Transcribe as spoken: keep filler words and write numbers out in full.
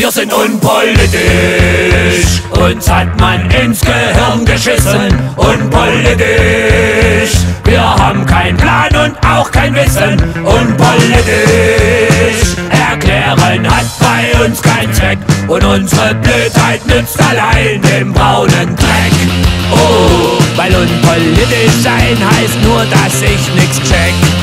Wir sind unpolitisch, uns hat man ins Gehirn geschissen. Unpolitisch, wir haben keinen Plan und auch kein Wissen. Unpolitisch, erklären hat bei uns keinen Zweck und unsere Blödheit nützt allein dem braunen Dreck. Oh, weil unpolitisch sein heißt nur, dass ich nix check.